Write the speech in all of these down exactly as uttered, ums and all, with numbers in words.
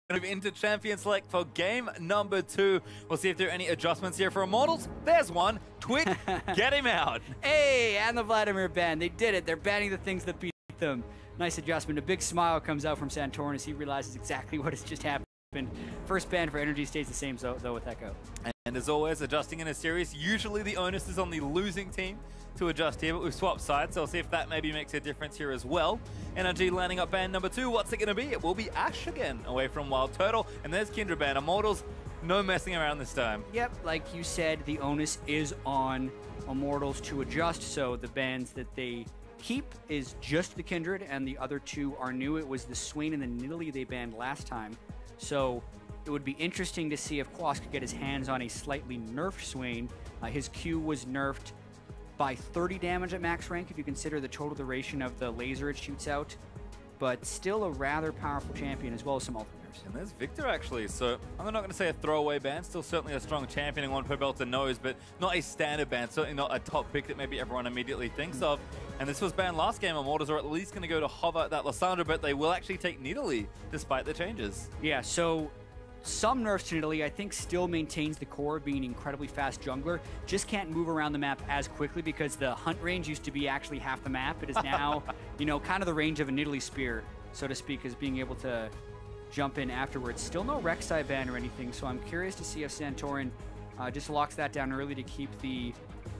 move into Champion Select for game number two. We'll see if there are any adjustments here for Immortals. There's one. Twit, get him out. Hey, and the Vladimir ban. They did it. They're banning the things that beat them. Nice adjustment. A big smile comes out from Santorin as he realizes exactly what has just happened. First ban for Energy stays the same though, though with Echo. And as always, adjusting in a series, usually the onus is on the losing team to adjust here, but we've swapped sides, so I'll see if that maybe makes a difference here as well. Energy landing up ban number two. What's it going to be? It will be Ash again, away from Wild Turtle. And there's Kindred ban. Immortals, no messing around this time. Yep, like you said, the onus is on Immortals to adjust, so the bans that they keep is just the Kindred, and the other two are new. It was the Swain and the Nidalee they banned last time. So it would be interesting to see if Quas could get his hands on a slightly nerfed Swain. Uh, his Q was nerfed by thirty damage at max rank if you consider the total duration of the laser it shoots out. But still a rather powerful champion as well as some ultimate nerfs. And there's Victor actually, so I'm not going to say a throwaway ban, still certainly a strong champion and one Pobelta knows, but not a standard ban, certainly not a top pick that maybe everyone immediately thinks of. And this was banned last game. Immortals are at least going to go to hover that Lissandra, but they will actually take Nidalee despite the changes. Yeah, so some nerfs to Nidalee, I think, still maintains the core of being an incredibly fast jungler. Just can't move around the map as quickly because the hunt range used to be actually half the map. It is now, you know, kind of the range of a Nidalee spear, so to speak, is being able to jump in afterwards. Still no Rek'Sai ban or anything, so I'm curious to see if Santorin uh, just locks that down early to keep the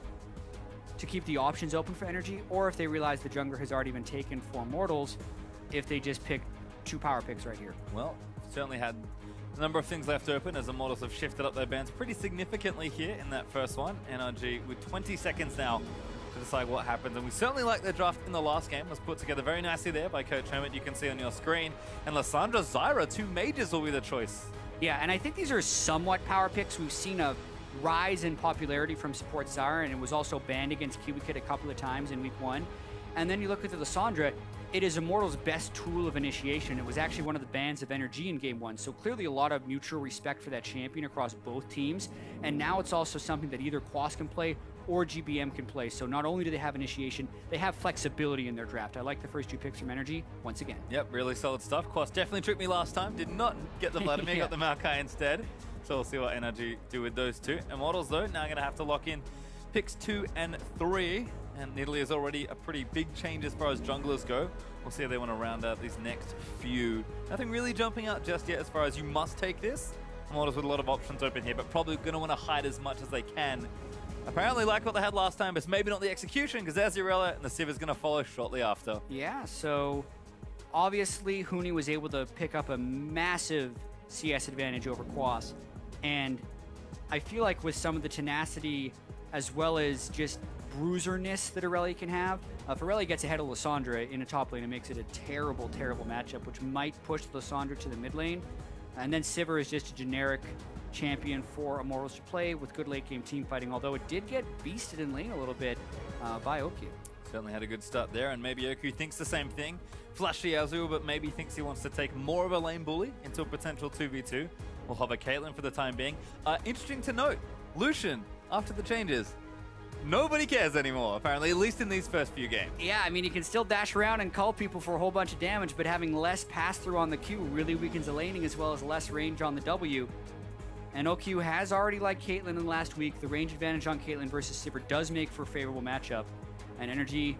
to keep the options open for Energy, or if they realize the jungler has already been taken for Immortals, if they just pick two power picks right here. Well, certainly had a number of things left open as Immortals have shifted up their bans pretty significantly here in that first one. N R G with twenty seconds now to decide what happens, and we certainly like their draft in the last game. Was put together very nicely there by Coach Hermit, you can see on your screen. And Lissandra, Zyra, two mages will be the choice. Yeah, and I think these are somewhat power picks. We've seen a rise in popularity from support Zyra, and it was also banned against KiwiKid a couple of times in week one. And then you look at the Lissandra, it is Immortal's best tool of initiation. It was actually one of the bans of Energy in game one, so clearly a lot of mutual respect for that champion across both teams. And now it's also something that either Quas can play or G B M can play. So not only do they have initiation, they have flexibility in their draft. I like the first two picks from Energy once again. Yep, really solid stuff. Quas definitely tricked me last time. Did not get the Vladimir, yeah. Got the Maokai instead. So we'll see what Energy do with those two. Immortals, though, now going to have to lock in picks two and three. And Nidalee is already a pretty big change as far as junglers go. We'll see if they want to round out these next few. Nothing really jumping out just yet as far as you must take this. Immortals with a lot of options open here, but probably going to want to hide as much as they can. Apparently like what they had last time, but it's maybe not the execution, because there's Irelia, and the Civ is going to follow shortly after. Yeah, so obviously Huni was able to pick up a massive C S advantage over Quas. And I feel like with some of the tenacity as well as just bruiserness that Irelia can have, uh, if Irelia gets ahead of Lissandra in a top lane, it makes it a terrible, terrible matchup, which might push Lissandra to the mid lane. And then Sivir is just a generic champion for Immortals to play with good late game team fighting, although it did get beasted in lane a little bit uh, by Oku. Certainly had a good start there, and maybe Oku thinks the same thing. Flashy Azul, but maybe thinks he wants to take more of a lane bully into a potential two v two. We'll hover Caitlyn for the time being. Uh, interesting to note, Lucian, after the changes, nobody cares anymore, apparently, at least in these first few games. Yeah, I mean, you can still dash around and call people for a whole bunch of damage, but having less pass-through on the Q really weakens the laning as well as less range on the W. And O Q has already liked Caitlyn in the last week. The range advantage on Caitlyn versus Sivir does make for a favorable matchup. And Energy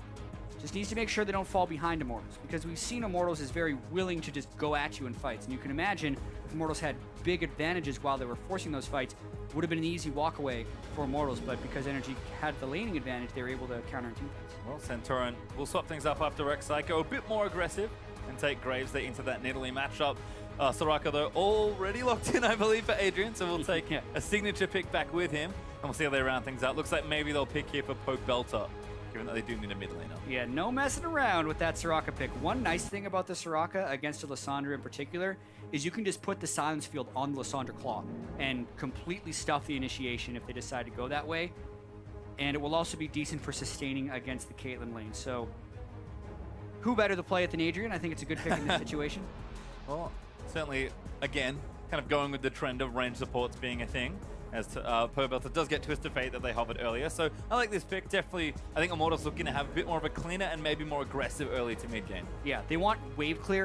just needs to make sure they don't fall behind Immortals, because we've seen Immortals is very willing to just go at you in fights. And you can imagine if Immortals had big advantages while they were forcing those fights, it would have been an easy walk away for Immortals, but because Energy had the laning advantage, they were able to counter in team fights. Well, Santorin will swap things up after Rek'Sai, go a bit more aggressive and take Graves there into that Nidalee matchup. Uh, Soraka, though, already locked in, I believe, for Adrian, so we'll take yeah. a signature pick back with him, and we'll see how they round things out. Looks like maybe they'll pick here for Pobelta, given that they do need a mid laner. Yeah, no messing around with that Soraka pick. One nice thing about the Soraka against the Lissandra in particular is you can just put the Silence Field on the Lissandra Claw and completely stuff the initiation if they decide to go that way. And it will also be decent for sustaining against the Caitlyn lane. So, who better to play it than Adrian? I think it's a good pick in this situation. Well, certainly, again, kind of going with the trend of range supports being a thing. as to, uh, Pobelta does get Twisted Fate that they hovered earlier. So I like this pick. Definitely, I think Immortals looking to have a bit more of a cleaner and maybe more aggressive early to mid game. Yeah, they want wave clear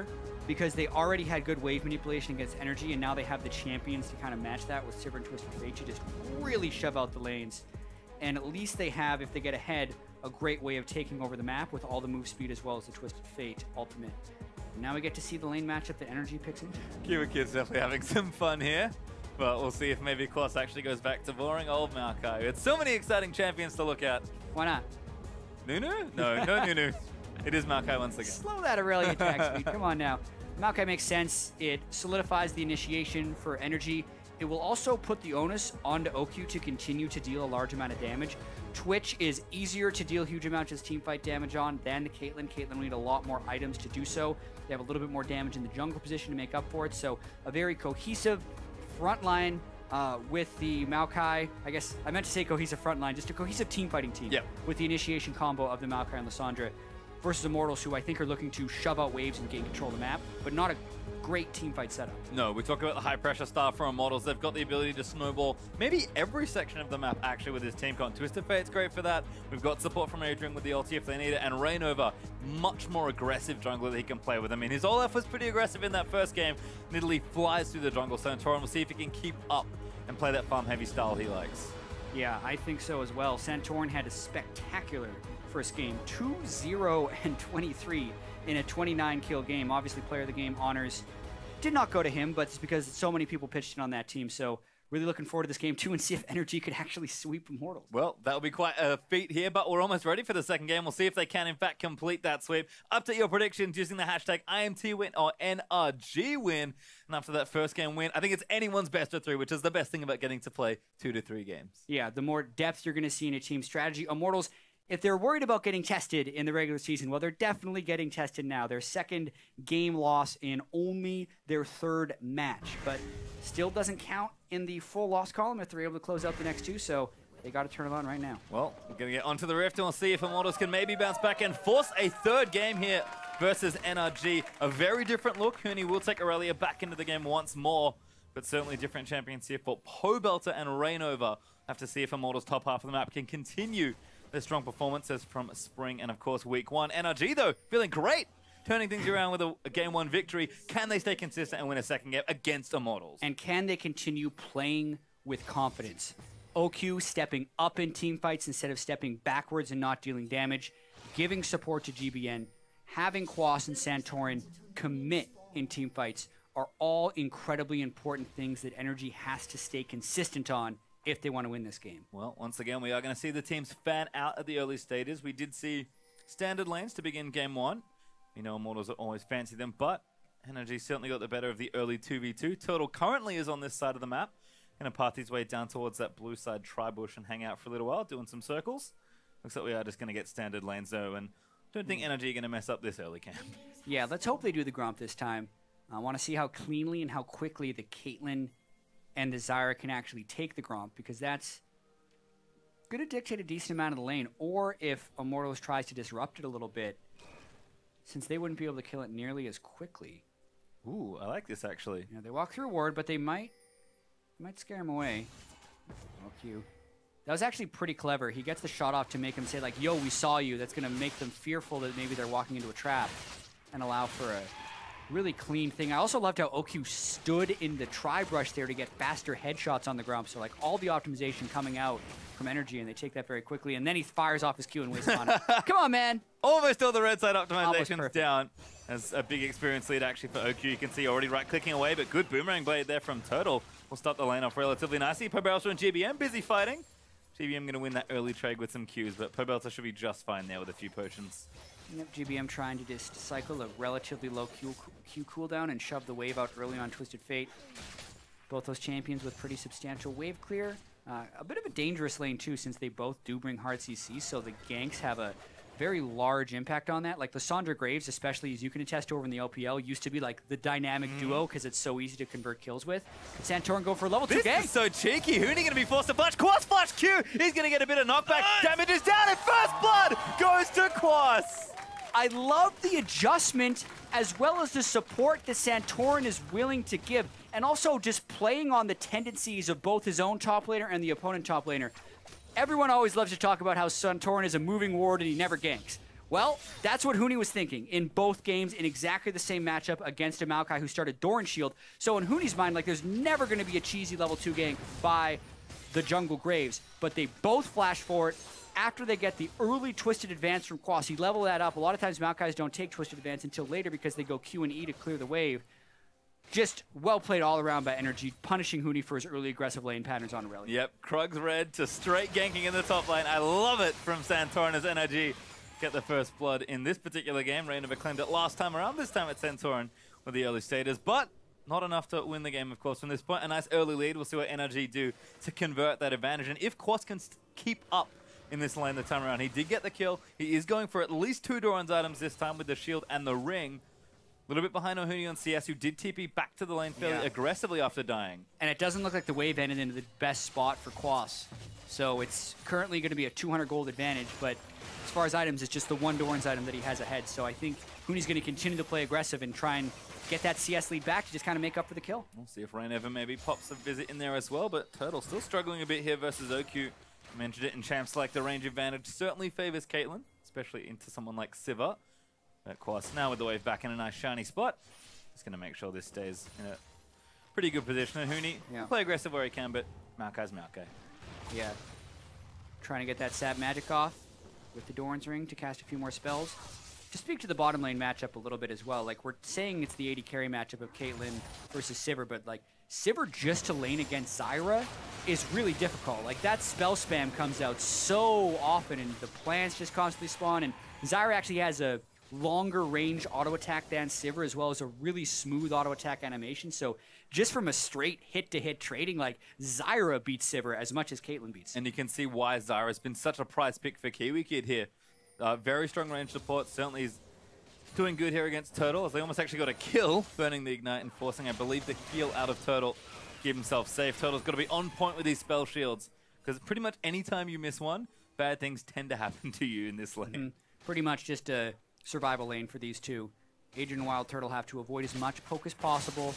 because they already had good wave manipulation against Energy, and now they have the champions to kind of match that with Sivir and Twisted Fate to just really shove out the lanes. And at least they have, if they get ahead, a great way of taking over the map with all the move speed as well as the Twisted Fate ultimate. And now we get to see the lane matchup that Energy picks into. Cuba Kid's definitely having some fun here. But we'll see if maybe Quas actually goes back to boring old Maokai. It's so many exciting champions to look at. Why not? Nunu? No, no Nunu. It is Maokai once again. Slow that Aurelia attack speed. Come on now. Maokai makes sense. It solidifies the initiation for Energy. It will also put the onus onto O Q to continue to deal a large amount of damage. Twitch is easier to deal huge amounts of team fight damage on than the Caitlyn. Caitlyn will need a lot more items to do so. They have a little bit more damage in the jungle position to make up for it. So a very cohesive front line uh, with the Maokai. I guess I meant to say cohesive front line, just a cohesive team fighting team yep. with the initiation combo of the Maokai and Lissandra versus Immortals, who I think are looking to shove out waves and gain control of the map, but not a great team fight setup. No, we talk about the high pressure style from Immortals. They've got the ability to snowball maybe every section of the map actually with his team comp. Twisted Fate's great for that. We've got support from Adrian with the ulti if they need it, and Rainova, much more aggressive jungler that he can play with. I mean, his Olaf was pretty aggressive in that first game. Literally flies through the jungle. So Santorin will see if he can keep up and play that farm heavy style he likes. Yeah, I think so as well. Santorin had a spectacular first game, two zero and twenty-three in a twenty-nine kill game. Obviously, player of the game honors did not go to him, but it's because so many people pitched in on that team. So really looking forward to this game too and see if Energy could actually sweep Immortals. Well, that'll be quite a feat here, but we're almost ready for the second game. We'll see if they can in fact complete that sweep. Update your predictions using the hashtag I M T win or N R G win. And after that first game win, I think it's anyone's best of three, which is the best thing about getting to play two to three games. Yeah, the more depth you're going to see in a team strategy. Immortals, if they're worried about getting tested in the regular season, well, they're definitely getting tested now. Their second game loss in only their third match, but still doesn't count in the full loss column if they're able to close out the next two, so they got to turn it on right now. Well, we're going to get onto the Rift, and we'll see if Immortals can maybe bounce back and force a third game here versus N R G. A very different look. Huni will take Aurelia back into the game once more, but certainly different champions here for Pobelter and Rainova. Have to see if Immortals' top half of the map can continue their strong performances from spring and, of course, week one. N R G, though, feeling great, turning things around with a, a game one victory. Can they stay consistent and win a second game against Immortals? And can they continue playing with confidence? O Q stepping up in team fights instead of stepping backwards and not dealing damage, giving support to G B N, having Quas and Santorin commit in team fights are all incredibly important things that Energy has to stay consistent on if they want to win this game. Well, once again, we are going to see the teams fan out at the early stages. We did see standard lanes to begin game one. You know, Immortals always fancy them, but Energy certainly got the better of the early two v two. Turtle currently is on this side of the map. Going to path his way down towards that blue side tri-bush and hang out for a little while, doing some circles. Looks like we are just going to get standard lanes, though, and don't think Energy are going to mess up this early camp. Yeah, let's hope they do the Gromp this time. I want to see how cleanly and how quickly the Caitlyn and the Zyra can actually take the Gromp, because that's going to dictate a decent amount of the lane. Or if Immortals tries to disrupt it a little bit, since they wouldn't be able to kill it nearly as quickly. Ooh, I like this, actually. You know, they walk through a ward, but they might might scare him away. Oh, Q. That was actually pretty clever. He gets the shot off to make him say, like, yo, we saw you. That's going to make them fearful that maybe they're walking into a trap and allow for a really clean thing. I also loved how O Q stood in the tri-brush there to get faster headshots on the Gromp. So, like, all the optimization coming out from Energy, and they take that very quickly. And then he fires off his Q and wastes on it. Come on, man. Almost all the red side optimizations down. As a big experience lead, actually, for O Q. You can see already right-clicking away, but good boomerang blade there from Turtle. We'll start the lane off relatively nicely. Pobelter and G B M busy fighting. G B M going to win that early trade with some Qs, but Pobelter should be just fine there with a few potions. Yep, G B M trying to just cycle a relatively low Q, Q cooldown and shove the wave out early on Twisted Fate. Both those champions with pretty substantial wave clear. Uh, a bit of a dangerous lane too, since they both do bring hard C C, so the ganks have a very large impact on that. Like Lissandra Graves, especially as you can attest over in the L P L, used to be like the dynamic mm. duo because it's so easy to convert kills with. Can Santorin go for a level this two gank? This is so cheeky. Huni going to be forced to flash. Quas flash Q. He's going to get a bit of knockback. Nice. Damage is down, and first blood goes to Quas. I love the adjustment as well as the support that Santorin is willing to give, and also just playing on the tendencies of both his own top laner and the opponent top laner. Everyone always loves to talk about how Santorin is a moving ward and he never ganks. Well, that's what Huni was thinking in both games in exactly the same matchup against a Maokai who started Doran Shield. So in Huni's mind, like, there's never going to be a cheesy level two gank by the Jungle Graves. But they both flash for it after they get the early Twisted Advance from Quas. He leveled that up. A lot of times Maokais don't take Twisted Advance until later because they go Q and E to clear the wave. Just well played all around by Energy, punishing Huni for his early aggressive lane patterns on Aurelia. Yep, Krug's red to straight ganking in the top lane. I love it from Santorin as Energy get the first blood in this particular game. Reignover claimed it last time around. This time it's Santorin with the early status, but not enough to win the game, of course, from this point. A nice early lead. We'll see what Energy do to convert that advantage. And if Quas can keep up in this lane the time around, he did get the kill. He is going for at least two Doran's items this time with the shield and the ring. A little bit behind Ohuni on C S, who did T P back to the lane fairly yeah. aggressively after dying. And it doesn't look like the wave ended into the best spot for Quas. So it's currently going to be a two hundred gold advantage, but as far as items, it's just the one Doran's item that he has ahead. So I think Huni's going to continue to play aggressive and try and get that C S lead back to just kind of make up for the kill. We'll see if Reignover maybe pops a visit in there as well, but Turtle still struggling a bit here versus O Q. I mentioned it in Champs, like the range advantage certainly favors Caitlyn, especially into someone like Sivir. But Quas now with the wave back in a nice shiny spot. Just going to make sure this stays in a pretty good position. And Huni yeah. play aggressive where he can, but Maokai's Maokai. Yeah. Trying to get that Sab Magic off with the Doran's Ring to cast a few more spells. To speak to the bottom lane matchup a little bit as well, like we're saying it's the A D carry matchup of Caitlyn versus Sivir, but like Sivir just to lane against Zyra is really difficult. Like that spell spam comes out so often and the plants just constantly spawn, and Zyra actually has a longer range auto attack than Sivir, as well as a really smooth auto attack animation. So just from a straight hit to hit trading, like Zyra beats Sivir as much as Caitlyn beats. And you can see why Zyra's been such a prize pick for Kiwi Kid here. Uh, very strong range support, certainly is doing good here against Turtle, as they almost actually got a kill, burning the Ignite and forcing, I believe, the heal out of Turtle, keep himself safe. Turtle's got to be on point with these spell shields, because pretty much any time you miss one, bad things tend to happen to you in this lane. Mm, pretty much just a survival lane for these two. Adrian and Wild Turtle have to avoid as much poke as possible,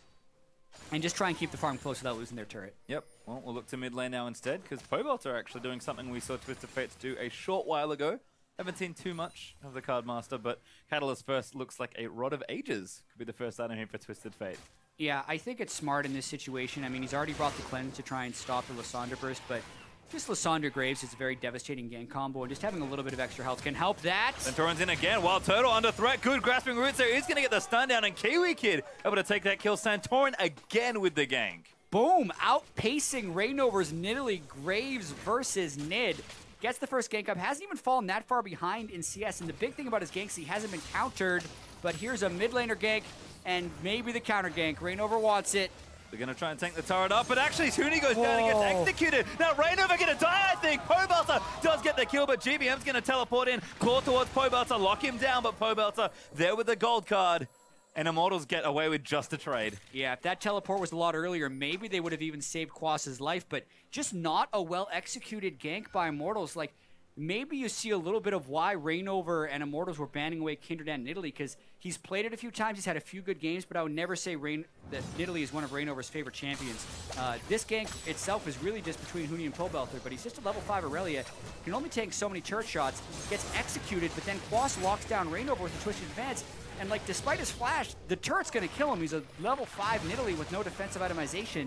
and just try and keep the farm close without losing their turret. Yep, well, we'll look to mid lane now instead, because Pobalt are actually doing something we saw Twisted Fates do a short while ago. Haven't seen too much of the Card Master, but Catalyst first looks like a Rod of Ages. Could be the first item here for Twisted Fate. Yeah, I think it's smart in this situation. I mean, he's already brought the Cleanse to try and stop the Lysandra burst, but just Lysandra Graves is a very devastating gank combo, and just having a little bit of extra health can help that. Santorin's in again. Wild Turtle under threat. Good grasping roots there. He's going to get the stun down, and Kiwi Kid able to take that kill. Santorin again with the gank. Boom! Outpacing Reignover's Nidalee. Graves versus Nid. Gets the first gank up, hasn't even fallen that far behind in C S, and the big thing about his ganks, he hasn't been countered, but here's a mid laner gank, and maybe the counter gank. Reignover wants it. They're going to try and tank the turret up, but actually Huni goes Whoa. down and gets executed. Now Reignover going to die, I think. Pobelter does get the kill, but G B M's going to teleport in, claw towards Pobelter, lock him down, but Pobelter there with the gold card. And Immortals get away with just a trade. Yeah, if that teleport was a lot earlier, maybe they would have even saved Quas's life, but just not a well-executed gank by Immortals. Like, maybe you see a little bit of why Reignover and Immortals were banning away Kindred and Nidalee, because he's played it a few times, he's had a few good games, but I would never say Rain that Nidalee is one of Reignover's favorite champions. Uh, this gank itself is really just between Huni and Pobelter, but he's just a level five Aurelia, can only take so many turret shots, gets executed, but then Quas locks down Reignover with a Twisted Advance. And like, despite his flash, the turret's gonna kill him. He's a level five Nidalee with no defensive itemization.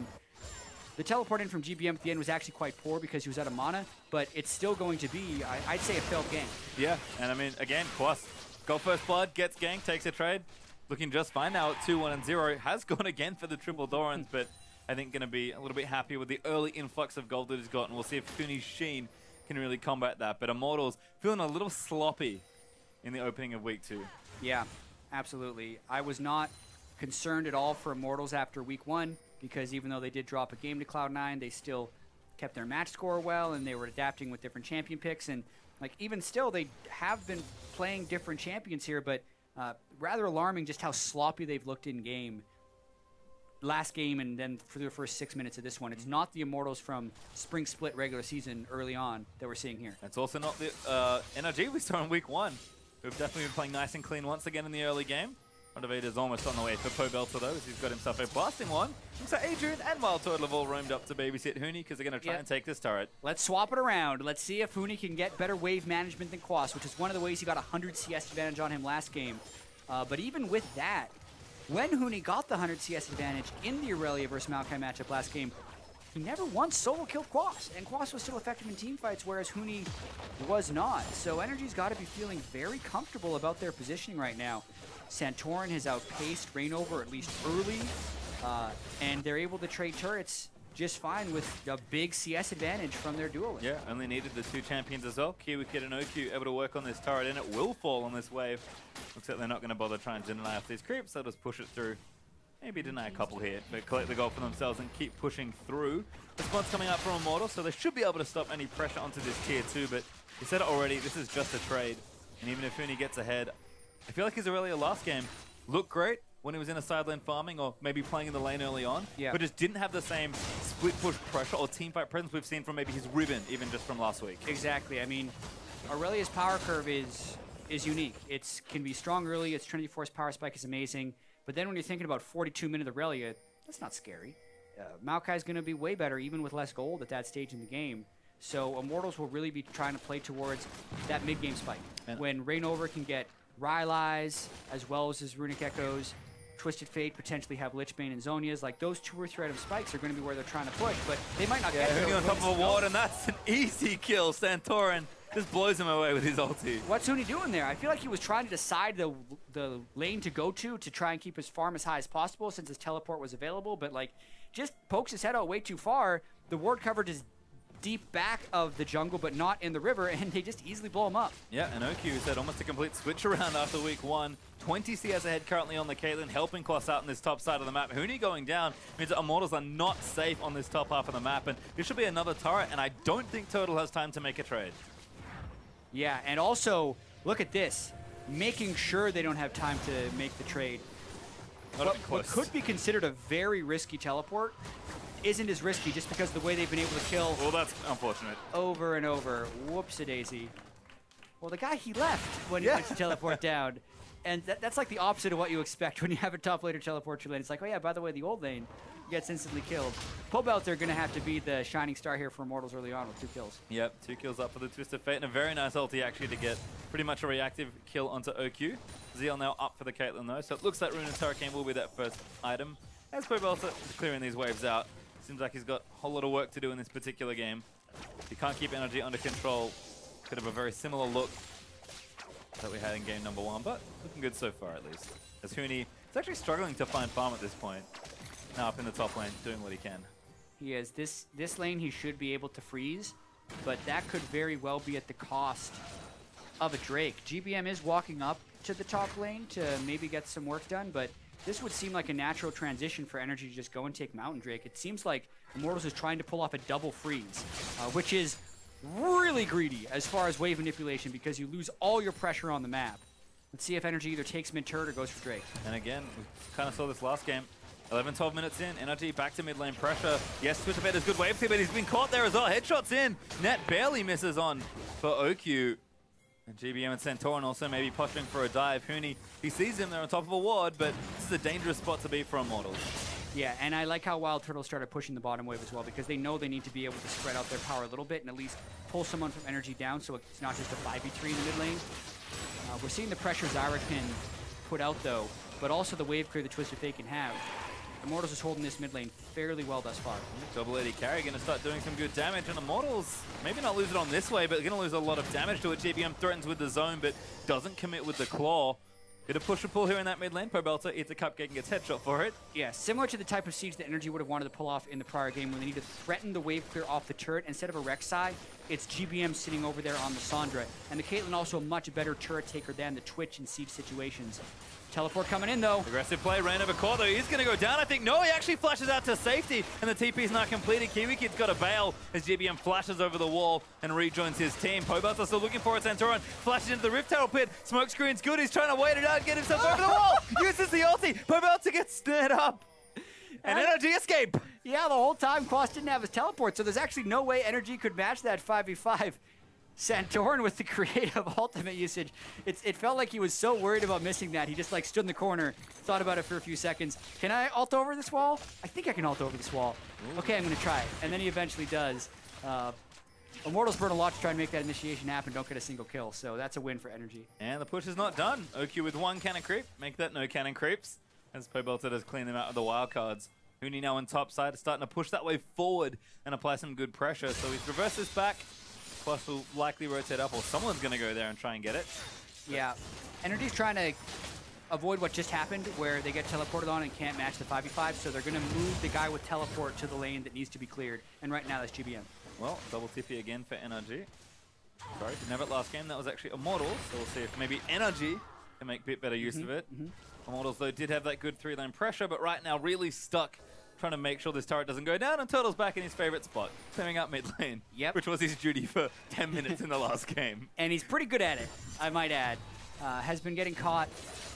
The teleport in from G B M at the end was actually quite poor because he was out of mana, but it's still going to be, I, I'd say, a failed gank. Yeah, and I mean, again, Quas, got first blood, gets gank, takes a trade. Looking just fine now at two one and zero. Has gone again for the triple Dorans, but I think gonna be a little bit happy with the early influx of gold that he's got, and we'll see if Huni's Sheen can really combat that. But Immortals feeling a little sloppy in the opening of week two. Yeah. Absolutely. I was not concerned at all for Immortals after week one, because even though they did drop a game to Cloud nine, they still kept their match score well, and they were adapting with different champion picks. And like, even still, they have been playing different champions here, but uh, rather alarming just how sloppy they've looked in game. Last game and then for the first six minutes of this one. It's not the Immortals from Spring Split regular season early on that we're seeing here. It's also not the uh, N R G we saw in week one. Who've definitely been playing nice and clean once again in the early game. Motivator's almost on the way for Pobelter though, as he's got himself a blasting one. So Adrian and Wild Turtle have all roamed up to babysit Huni because they're going to try Yep. and take this turret. Let's swap it around. Let's see if Huni can get better wave management than Quas, which is one of the ways he got one hundred C S advantage on him last game. Uh, but even with that, when Huni got the one hundred C S advantage in the Aurelia versus Maokai matchup last game, he never once solo killed Quas, and Quas was still effective in team fights, whereas Huni was not. So Energy's got to be feeling very comfortable about their positioning right now. Santorin has outpaced Reignover at least early, uh, and they're able to trade turrets just fine with a big C S advantage from their duel. Yeah, only needed the two champions as well. KiwiKid and O Q able to work on this turret, and it will fall on this wave. Looks like they're not going to bother trying to deny off these creeps. They'll just push it through. Maybe deny a couple here, but collect the gold for themselves and keep pushing through. Response coming up from Immortal, so they should be able to stop any pressure onto this tier two, but he said it already, this is just a trade. And even if Huni gets ahead, I feel like his Aurelia last game looked great when he was in a side lane farming or maybe playing in the lane early on, yeah. but just didn't have the same split push pressure or team fight presence we've seen from maybe his Ribbon, even just from last week. Exactly. I mean, Aurelia's power curve is is unique. It can be strong early, its Trinity Force power spike is amazing, but then when you're thinking about forty-two minute Aurelia, that's not scary. Uh, Maokai's going to be way better even with less gold at that stage in the game. So Immortals will really be trying to play towards that mid-game spike. And when Reignover can get Rylai's as well as his Runic Echoes, Twisted Fate potentially have Lichbane and Zhonya's. Like those two or three item spikes are going to be where they're trying to push, but they might not yeah, get there. Huni on top of a ward, and that's an easy kill. Santorin just blows him away with his ulti. What's Huni doing there? I feel like he was trying to decide the the lane to go to to try and keep his farm as high as possible since his teleport was available, but like just pokes his head out way too far. The ward coverage is deep back of the jungle, but not in the river, and they just easily blow him up. Yeah, and O Q said almost a complete switch around after week one. twenty C S ahead currently on the Caitlyn, helping Quas out in this top side of the map. Huni going down means that Immortals are not safe on this top half of the map, and this should be another turret, and I don't think Turtle has time to make a trade. Yeah, and also, look at this. Making sure they don't have time to make the trade. What, what could be considered a very risky teleport isn't as risky just because of the way they've been able to kill. Well, that's unfortunate. Over and over. Whoops-a-daisy. Well, the guy, he left when he yeah. went to teleport down. And that, that's like the opposite of what you expect when you have a top laner teleport your lane. It's like, oh yeah, by the way, the old lane gets instantly killed. Pobelter going to have to be the shining star here for Immortals early on with two kills. Yep, two kills up for the Twisted Fate, and a very nice ulti actually to get pretty much a reactive kill onto O Q. Zeal now up for the Caitlyn though, so it looks like Runa's Hurricane will be that first item. As Pobelter clearing these waves out, seems like he's got a whole lot of work to do in this particular game. He can't keep energy under control. Could have a very similar look that we had in game number one, but looking good so far at least. As Huni is actually struggling to find farm at this point. Now up in the top lane, doing what he can. He is. This, this lane he should be able to freeze, but that could very well be at the cost of a Drake. G B M is walking up to the top lane to maybe get some work done, but this would seem like a natural transition for Energy to just go and take Mountain Drake. It seems like Immortals is trying to pull off a double freeze, uh, which is really greedy as far as wave manipulation because you lose all your pressure on the map. Let's see if Energy either takes mid turret or goes for Drake. And again, we kind of saw this last game. eleven, twelve minutes in, Energy back to mid lane pressure. Yes, Twisted Fate is good wave, but he's been caught there as well. Headshots in. Net barely misses on for O Q. And G B M and Santorin also maybe posturing for a dive. Huni, he sees him there on top of a ward, but this is a dangerous spot to be for Immortals. Yeah, and I like how Wild Turtle started pushing the bottom wave as well because they know they need to be able to spread out their power a little bit and at least pull someone from Energy down so it's not just a five v three in the mid lane. Uh, we're seeing the pressure Zyra can put out though, but also the wave clear the Twisted Fate can have. Immortals is holding this mid lane fairly well thus far. Double A D carry going to start doing some good damage, and Immortals maybe not lose it on this way, but going to lose a lot of damage to it. G B M threatens with the zone, but doesn't commit with the claw. Bit of push and pull here in that mid lane. Pobelter eats a cupcake and gets headshot for it. Yeah, similar to the type of siege that Energy would have wanted to pull off in the prior game when they need to threaten the wave clear off the turret. Instead of a Rek'Sai, it's G B M sitting over there on the Sandra. And the Caitlyn also a much better turret taker than the Twitch in siege situations. Teleport coming in though. Aggressive play, ran over core though. He's going to go down, I think. No, he actually flashes out to safety, and the T P's not completed. KiwiKid's got a bail as G B M flashes over the wall and rejoins his team. Pobelter still looking for it. Santorin flashes into the Rift Herald pit. Smoke screen's good. He's trying to wait it out, get himself over the wall. Uses the ulti. Pobelter gets snared up. And Energy escape. Yeah, the whole time Quas didn't have his teleport, so there's actually no way Energy could match that five v five. Santorin with the creative ultimate usage. It's, it felt like he was so worried about missing that. He just like stood in the corner, thought about it for a few seconds. Can I ult over this wall? I think I can ult over this wall. Ooh. Okay, I'm gonna try it. And then he eventually does. Uh, Immortals burn a lot to try and make that initiation happen, don't get a single kill. So that's a win for Energy. And the push is not done. O Q with one cannon creep. Make that no cannon creeps. As Pobelter does clean them out of the wild cards. Huni now on top side, starting to push that way forward and apply some good pressure. So he's reversed this back. Plus will likely rotate up, or someone's going to go there and try and get it. Yeah. Energy's trying to avoid what just happened, where they get teleported on and can't match the five v five, so they're going to move the guy with teleport to the lane that needs to be cleared. And right now, that's G B M. Well, double Tippy again for Energy. Sorry, didn't have it last game. That was actually Immortals, so we'll see if maybe Energy can make a bit better use mm-hmm, of it. Mm-hmm. Immortals, though, did have that good three-lane pressure, but right now really stuck trying to make sure this turret doesn't go down, and Turtle's back in his favorite spot, clearing up mid lane, yep. which was his duty for ten minutes in the last game. And he's pretty good at it, I might add. Uh, has been getting caught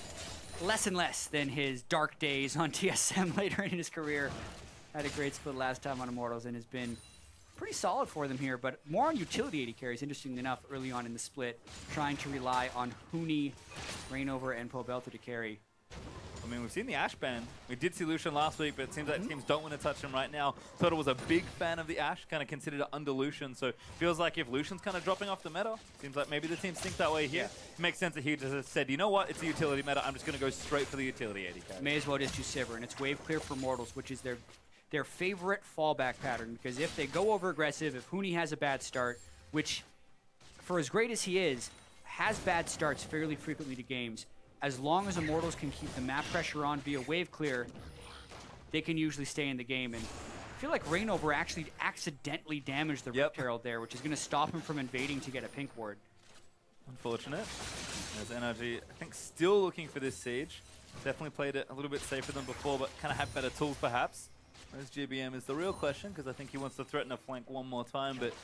less and less than his dark days on T S M later in his career. Had a great split last time on Immortals and has been pretty solid for them here, but more on utility A D carries, interestingly enough, early on in the split, trying to rely on Huni, Reignover, and Pobelter to carry. I mean, we've seen the Ashe ban. We did see Lucian last week, but it seems like mm-hmm. teams don't want to touch him right now. Turtle was a big fan of the Ashe, kind of considered it under Lucian, so feels like if Lucian's kind of dropping off the meta, seems like maybe the teams think that way here. Yeah. Makes sense that he just said, you know what, it's a utility meta, I'm just going to go straight for the utility A D carry. May as well just do Sivir, and it's wave clear for Mortals, which is their their favorite fallback pattern, because if they go over aggressive, if Huni has a bad start, which, for as great as he is, has bad starts fairly frequently to games, as long as Immortals can keep the map pressure on via wave clear, they can usually stay in the game. And I feel like Reignover actually accidentally damaged the yep. Rift Herald there, which is going to stop him from invading to get a pink ward. Unfortunate. There's Energy, I think, still looking for this Siege. Definitely played it a little bit safer than before, but kind of had better tools, perhaps. Whereas G B M is the real question, because I think he wants to threaten a flank one more time, but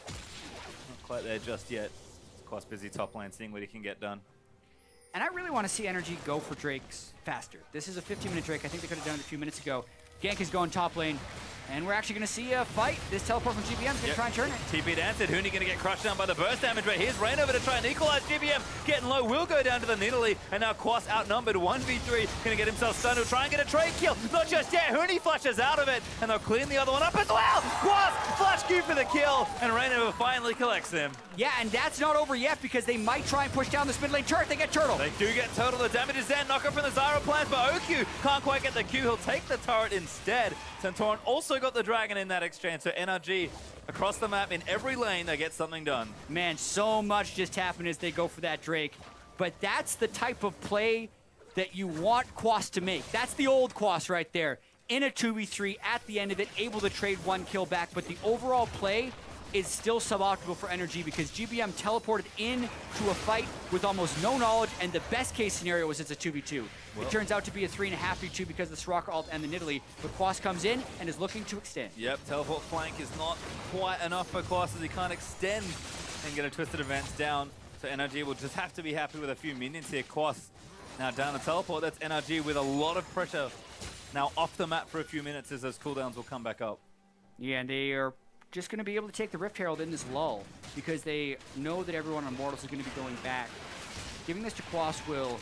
not quite there just yet. He's quite busy top lane, seeing what he can get done. And I really want to see Energy go for Drakes faster. This is a fifteen minute Drake. I think they could have done it a few minutes ago. Gank is going top lane. And we're actually going to see a fight. This teleport from G B M is going to yep. try and turn it. T P'd answered. Huni going to get crushed down by the burst damage, but here's Reignover to try and equalize. G B M getting low, will go down to the Nidalee, and now Quas outnumbered one v three. Going to get himself stunned. He'll try and get a trade kill. Not just yet. Huni flashes out of it, and they'll clean the other one up as well. Quas flash Q for the kill, and Reignover finally collects him. Yeah, and that's not over yet, because they might try and push down this mid lane turret. They get Turtle. They do get Turtle. The damage is there. Knocker from the Zyra plans, but O Q can't quite get the Q. He'll take the turret instead. Santorin also got the Dragon in that exchange, so N R G across the map in every lane, they get something done. Man, so much just happened as they go for that Drake, but that's the type of play that you want Quas to make. That's the old Quas right there. In a two v three, at the end of it, able to trade one kill back, but the overall play is still suboptimal for Energy because G B M teleported in to a fight with almost no knowledge, and the best case scenario was it's a two v two. Well, it turns out to be a three and a half v two because of the Soraka ult and the Nidalee, but Quas comes in and is looking to extend. Yep, teleport flank is not quite enough for Quas as he can't extend and get a Twisted Advance down. So N R G will just have to be happy with a few minions here. Quas now down the teleport. That's N R G with a lot of pressure now off the map for a few minutes as those cooldowns will come back up. Yeah, and they are just going to be able to take the Rift Herald in this lull because they know that everyone on Immortals is going to be going back. Giving this to Quas will,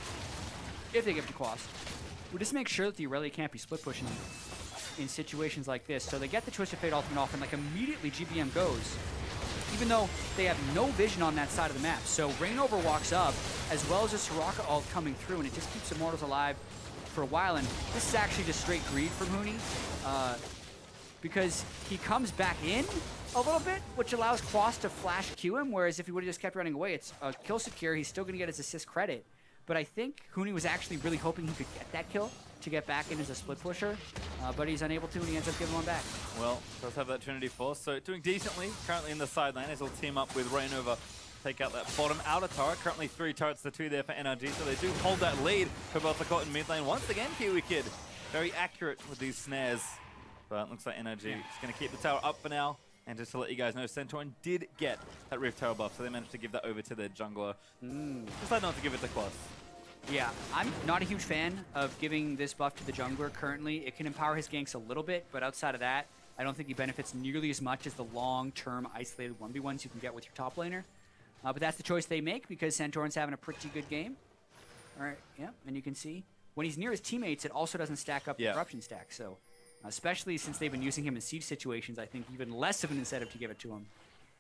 if they give it to Quas, will just make sure that the Aurelia can't be split pushing in situations like this. So they get the Twisted Fate ultimate off, and like immediately G B M goes, even though they have no vision on that side of the map. So Reignover walks up, as well as a Soraka ult coming through, and it just keeps Immortals alive for a while. And this is actually just straight greed from Huni. Uh, because he comes back in a little bit, which allows Quas to flash Q him, whereas if he would have just kept running away, it's a kill secure, he's still going to get his assist credit. But I think Huni was actually really hoping he could get that kill to get back in as a split pusher, uh, but he's unable to, and he ends up giving one back. Well, does have that Trinity Force, so doing decently, currently in the side lane, as he'll team up with Reignover, take out that bottom outer turret. Currently three turrets, the two there for N R G, so they do hold that lead for both the caught in mid lane. Once again, Kiwi Kid, very accurate with these snares. But it looks like N R G is going to keep the tower up for now. And just to let you guys know, Santorin did get that Rift Tower buff, so they managed to give that over to their jungler. Mm. Decided not to give it to Quas. Yeah, I'm not a huge fan of giving this buff to the jungler currently. It can empower his ganks a little bit, but outside of that, I don't think he benefits nearly as much as the long-term isolated one v ones you can get with your top laner. Uh, but that's the choice they make because Santorin's having a pretty good game. All right, yeah, and you can see when he's near his teammates, it also doesn't stack up the yeah. corruption stack. So, especially since they've been using him in siege situations, I think even less of an incentive to give it to him.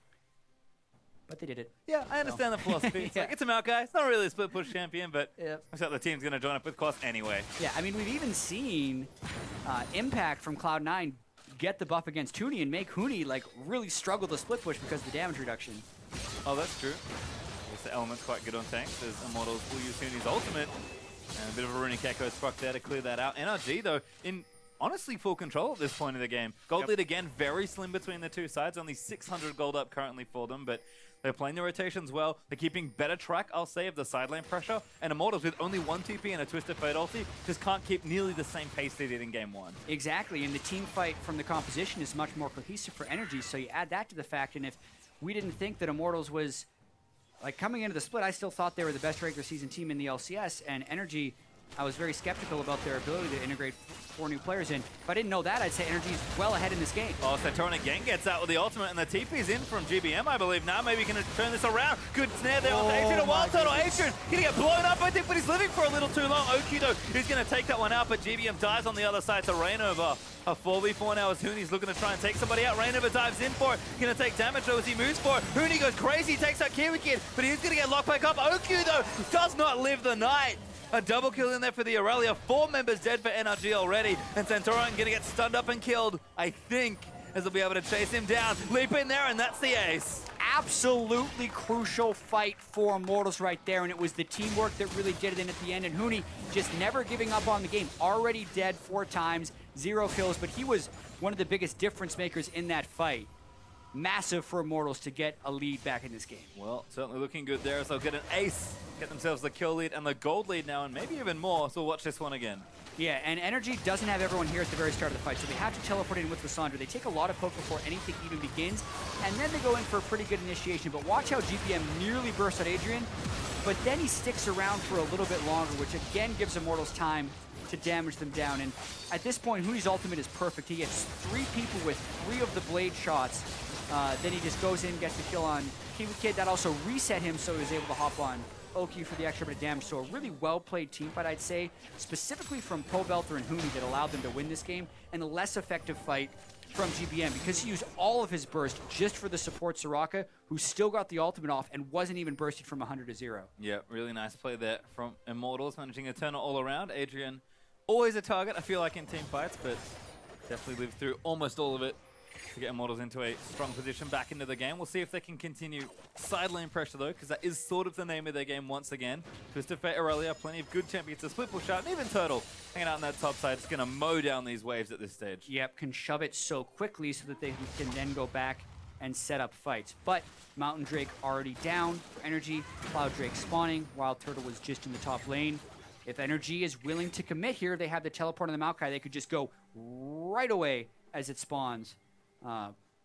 But they did it. Yeah, I understand so. the philosophy. It's yeah. like, it's a Maokai. It's not really a split push champion, but yep. looks like the team's going to join up with Quas anyway. Yeah, I mean, we've even seen uh, Impact from Cloud nine get the buff against Huni and make Huni like really struggle to split push because of the damage reduction. Oh, that's true. I guess the element's quite good on tanks as Immortals will use Huni's ultimate. And a bit of a Runic Echo struck there to clear that out. N R G, though, in honestly full control at this point in the game. Gold Yep. lead again, very slim between the two sides. Only six hundred gold up currently for them, but they're playing the rotations well. They're keeping better track, I'll say, of the side lane pressure. And Immortals, with only one T P and a Twisted Fate ulti, just can't keep nearly the same pace they did in game one. Exactly, and the team fight from the composition is much more cohesive for Energy, so you add that to the fact, and if we didn't think that Immortals was, like, coming into the split, I still thought they were the best regular season team in the L C S, and Energy, I was very skeptical about their ability to integrate four new players in. If I didn't know that, I'd say Energy is well ahead in this game. Oh, Santorin again gets out with the ultimate, and the T P's in from G B M, I believe. Now maybe he can turn this around. Good snare there on Oh Adrian. A wild my turtle. goodness. Adrian gonna get blown up, I think, but he's living for a little too long. O Q, though, is gonna take that one out, but G B M dies on the other side to Rainover. A four v four now as Huni's looking to try and take somebody out. Rainover dives in for it. Gonna take damage though as he moves for it. Huni goes crazy, takes out Kiwi Kid, but he's gonna get locked back up. O Q, though, does not live the night. A double kill in there for the Aurelia. Four members dead for N R G already. And Santorin gonna get stunned up and killed, I think, as they'll be able to chase him down. Leap in there, and that's the ace. Absolutely crucial fight for Immortals right there, and it was the teamwork that really did it in at the end, and Huni just never giving up on the game. Already dead four times, zero kills, but he was one of the biggest difference makers in that fight. Massive for Immortals to get a lead back in this game. Well, certainly looking good there as they'll get an ace, get themselves the kill lead and the gold lead now, and maybe even more, so we'll watch this one again. Yeah, and Energy doesn't have everyone here at the very start of the fight, so they have to teleport in with Lissandra. They take a lot of poke before anything even begins, and then they go in for a pretty good initiation. But watch how G P M nearly bursts at Adrian, but then he sticks around for a little bit longer, which again gives Immortals time to damage them down. And at this point, Huni's ultimate is perfect. He gets three people with three of the blade shots. Uh, then he just goes in, gets the kill on Kiwi Kid. That also reset him, so he was able to hop on O Q for the extra bit of damage. So a really well-played team fight, I'd say, specifically from Pobelter and Huni that allowed them to win this game, and a less effective fight from G B M because he used all of his burst just for the support Soraka, who still got the ultimate off and wasn't even bursted from one hundred to zero. Yeah, really nice play there from Immortals, managing to turn it all around. Adrian, always a target, I feel like, in team fights, but definitely lived through almost all of it to get Immortals into a strong position back into the game. We'll see if they can continue side lane pressure, though, because that is sort of the name of their game once again. Twisted Fate Aurelia, plenty of good champions to split push out, and even Turtle hanging out on that top side is going to mow down these waves at this stage. Yep, can shove it so quickly so that they can then go back and set up fights. But Mountain Drake already down for Energy, Cloud Drake spawning, Wild Turtle was just in the top lane. If Energy is willing to commit here, they have the teleport on the Maokai. They could just go right away as it spawns. Uh,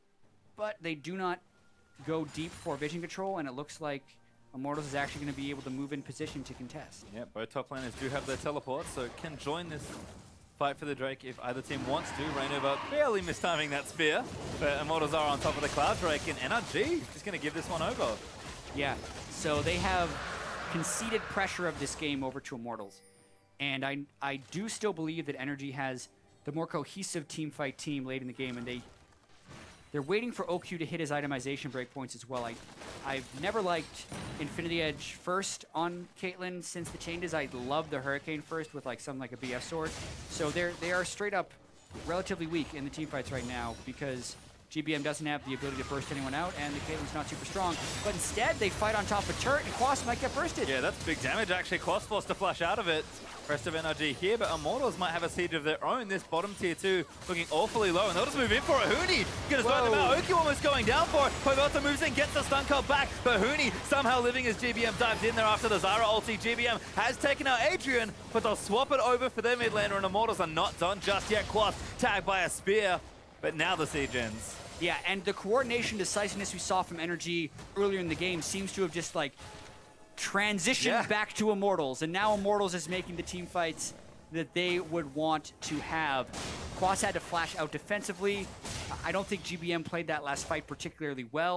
but they do not go deep for vision control, and it looks like Immortals is actually going to be able to move in position to contest. Yeah, both top laners do have their teleport, so can join this fight for the Drake if either team wants to. Rainover barely mistiming that spear, but Immortals are on top of the Cloud Drake, and N R G just going to give this one over. Yeah, so they have conceded pressure of this game over to Immortals, and I, I do still believe that Energy has the more cohesive team fight team late in the game, and they They're waiting for O Q to hit his itemization breakpoints as well. I, I've never liked Infinity Edge first on Caitlyn since the changes. I love the Hurricane first with like something like a B F sword. So they're they are straight up relatively weak in the team fights right now because G B M doesn't have the ability to burst anyone out, and the Caitlyn's not super strong. But instead, they fight on top of turret, and Quas might get bursted. Yeah, that's big damage actually. Quas forced to flash out of it. Rest of N R G here, but Immortals might have a siege of their own. This bottom tier two looking awfully low, and they'll just move in for it. Huni gonna start them out. Oki almost going down for it. Pobelter moves in, gets the stun card back, but Huni somehow living as G B M dives in there after the Zyra ulti. G B M has taken out Adrian, but they'll swap it over for their mid laner, and Immortals are not done just yet. Quas tagged by a spear, but now the siege ends. Yeah, and the coordination, decisiveness we saw from Energy earlier in the game seems to have just like transitioned yeah. back to Immortals, and now Immortals is making the team fights that they would want to have. Quas had to flash out defensively. I don't think G B M played that last fight particularly well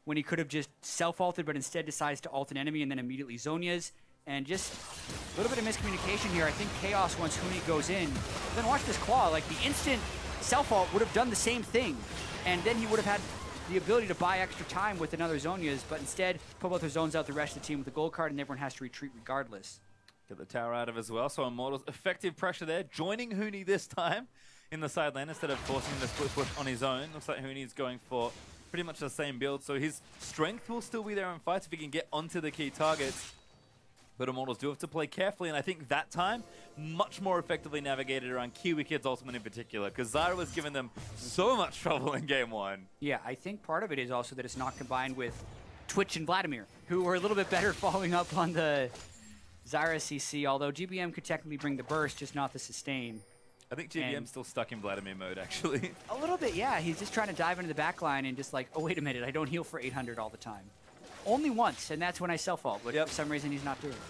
when he could have just self-ulted, but instead decides to ult an enemy and then immediately Zhonya's. And just a little bit of miscommunication here. I think Chaos, once Huni goes in, then watch this claw. Like, the instant self-ult would have done the same thing. And then he would have had the ability to buy extra time with another Zhonya's, but instead, Pobelter zones out the rest of the team with the gold card, and everyone has to retreat regardless. Get the tower out of as well, so Immortals effective pressure there, joining Huni this time in the side lane instead of forcing the split push on his own. Looks like Huni's going for pretty much the same build, so his strength will still be there in fights if he can get onto the key targets. But Immortals do have to play carefully, and I think that time, much more effectively navigated around KiWiKid's ultimate in particular, because Zyra was giving them so much trouble in game one. Yeah, I think part of it is also that it's not combined with Twitch and Vladimir, who were a little bit better following up on the Zyra C C, although G B M could technically bring the burst, just not the sustain. I think G B M's and still stuck in Vladimir mode, actually. A little bit, yeah. He's just trying to dive into the back line and just like, oh, wait a minute, I don't heal for eight hundred all the time. Only once, and that's when I self-ult, which yep. for some reason he's not doing.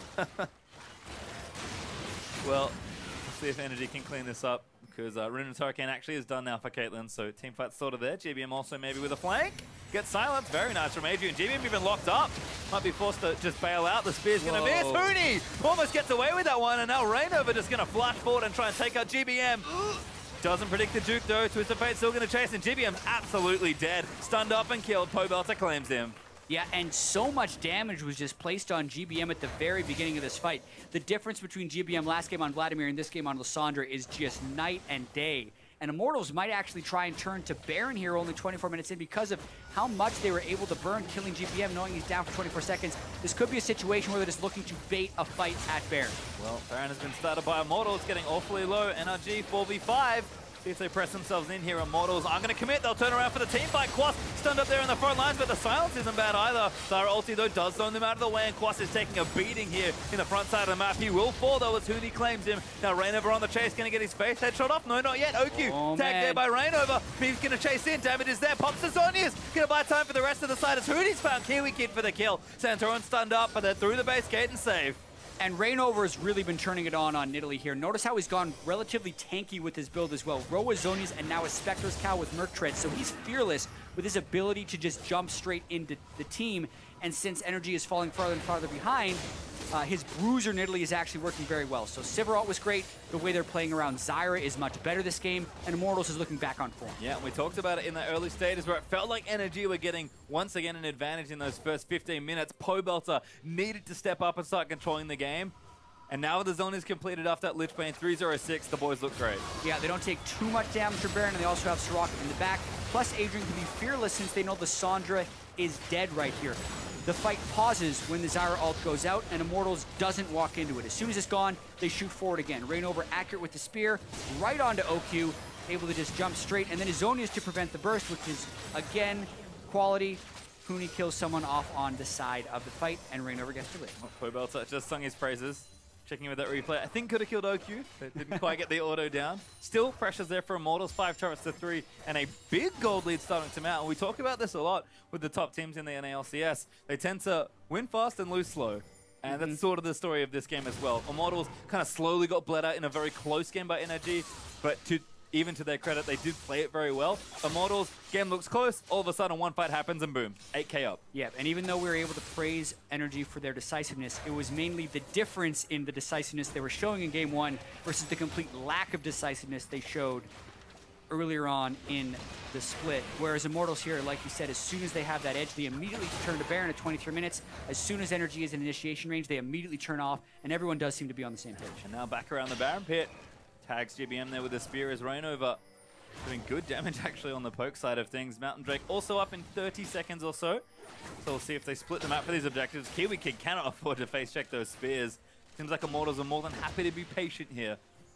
Well, let's see if Energy can clean this up, because uh, Rune Hurricane actually is done now for Caitlyn, so team fight's sort of there. G B M also maybe with a flank. Gets silenced, very nice from Adrian. G B M even locked up. Might be forced to just bail out. The spear's going to miss. Huni almost gets away with that one, and now Reignover just going to flash forward and try and take out G B M. Doesn't predict the juke though. Twisted Fate still going to chase, and G B M's absolutely dead. Stunned up and killed. Pobelter claims him. Yeah, and so much damage was just placed on G B M at the very beginning of this fight. The difference between G B M last game on Vladimir and this game on Lissandra is just night and day. And Immortals might actually try and turn to Baron here only twenty-four minutes in because of how much they were able to burn killing G B M, knowing he's down for twenty-four seconds. This could be a situation where they're just looking to bait a fight at Baron. Well, Baron has been started by Immortals, getting awfully low. N R G four v five. See if they press themselves in here. Immortals aren't going to commit. They'll turn around for the team fight. Quas stunned up there in the front lines, but the silence isn't bad either. Zyra ulti, though, does zone them out of the way, and Quas is taking a beating here in the front side of the map. He will fall, though, as Huni claims him. Now, Reignover on the chase, going to get his face headshot off. No, not yet. O Q oh, tagged man. there by Reignover. He's going to chase in. Damage is there. Pops to Zhonya's. Going to buy time for the rest of the side as Huni's found KiWiKid for the kill. Santorin stunned up, but they're through the base gate and safe. And Reignover has really been turning it on on Nidalee here. Notice how he's gone relatively tanky with his build as well. Roa Zhonya's and now a Spectre's Cow with Merc Tread. So he's fearless with his ability to just jump straight into the team. And since Energy is falling farther and farther behind, uh, his Bruiser Nidalee is actually working very well. So Sivir was great. The way they're playing around Zyra is much better this game. And Immortals is looking back on form. Yeah, and we talked about it in the early stages where it felt like Energy were getting, once again, an advantage in those first fifteen minutes. Pobelter needed to step up and start controlling the game. And now the zone is completed after that Lich Bane three oh six, the boys look great. Yeah, they don't take too much damage from Baron, and they also have Soraka in the back. Plus, Adrian can be fearless since they know the Lissandra is dead right here. The fight pauses when the Zyra ult goes out, and Immortals doesn't walk into it. As soon as it's gone, they shoot forward again. Reignover accurate with the spear, right onto O Q, able to just jump straight, and then his Zhonya's to prevent the burst, which is, again, quality. Huni kills someone off on the side of the fight, and Reignover gets to live. Oh, Pobelter just sung his praises. Checking in with that replay. I think could have killed O Q, but didn't quite get the auto down. Still, pressure's there for Immortals. Five turrets to three, and a big gold lead starting to mount. And we talk about this a lot with the top teams in the N A L C S. They tend to win fast and lose slow. And mm-hmm. that's sort of the story of this game as well. Immortals kind of slowly got bled out in a very close game by Energy, but to even to their credit, they did play it very well. Immortals, game looks close, all of a sudden one fight happens and boom, eight K up. Yeah, and even though we were able to praise Energy for their decisiveness, it was mainly the difference in the decisiveness they were showing in game one versus the complete lack of decisiveness they showed earlier on in the split. Whereas Immortals here, like you said, as soon as they have that edge, they immediately turn to Baron at twenty-three minutes. As soon as Energy is in initiation range, they immediately turn off, and everyone does seem to be on the same page. And now back around the Baron pit. Tags G B M there with the spear as Reignover doing good damage actually on the poke side of things. Mountain Drake also up in thirty seconds or so. So we'll see if they split them out for these objectives. KiWiKid cannot afford to face check those spears. Seems like Immortals are more than happy to be patient here.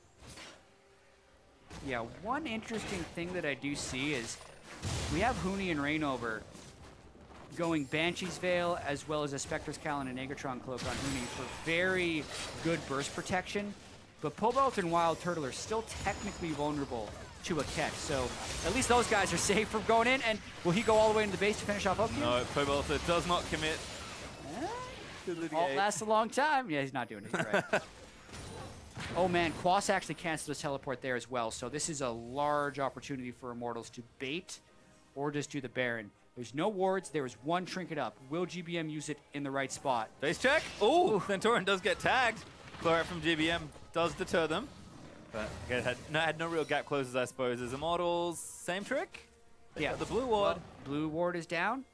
Yeah, one interesting thing that I do see is we have Huni and Reignover going Banshee's Veil as well as a Spectre's Cowl and a Negatron Cloak on Huni for very good burst protection. But Pobelter and Wild Turtle are still technically vulnerable to a catch. So at least those guys are safe from going in. And will he go all the way into the base to finish off O Q? No, Pobelter does not commit. Eh, all lasts a long time. Yeah, he's not doing it. Right. Oh man, Quas actually canceled his teleport there as well. So this is a large opportunity for Immortals to bait or just do the Baron. There's no wards. There is one trinket up. Will G B M use it in the right spot? Face check. Oh, Santorin does get tagged. Clear from G B M does deter them. But again, had no, had no real gap closes, I suppose. As Immortals, same trick. They Yeah. got the blue ward. Well, blue ward is down.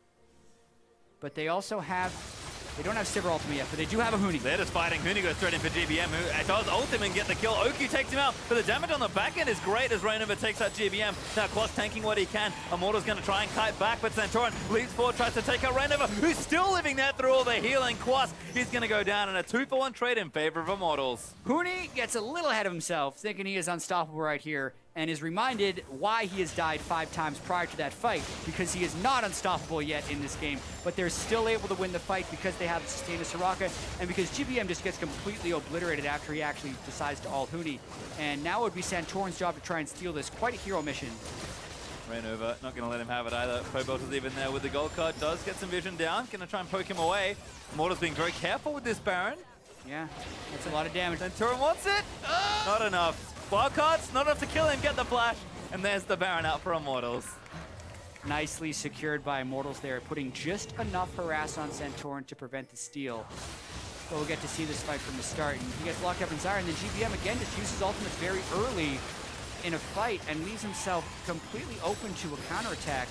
But they also have... They don't have Sivir ultimate yet, but they do have a Huni. They're just fighting. Huni goes straight in for G B M, who does ult him and get the kill. Oki takes him out, but the damage on the back end is great as Reignover takes out G B M. Now Kloss tanking what he can. Immortal's going to try and kite back, but Santorin leaps forward, tries to take out Reignover, who's still living there through all the healing. Kloss, he's going to go down in a two for one trade in favor of Immortals. Huni gets a little ahead of himself, thinking he is unstoppable right here, and is reminded why he has died five times prior to that fight, because he is not unstoppable yet in this game, but they're still able to win the fight because they have sustained a Soraka, and because G B M just gets completely obliterated after he actually decides to ult Huni. And now it would be Santorin's job to try and steal this. Quite a hero mission. Reignover, not going to let him have it either. Pobelt is even there with the gold card, does get some vision down, going to try and poke him away. Immortals being very careful with this Baron. Yeah, that's a lot of damage. Santorin wants it. Uh, not enough. Wildcards, not enough to kill him, get the flash, and there's the Baron out for Immortals. Nicely secured by Immortals there, putting just enough harass on Santorin to prevent the steal. But we'll get to see this fight from the start, and he gets locked up in Zyra, and then G B M again just uses ultimates very early in a fight and leaves himself completely open to a counterattack.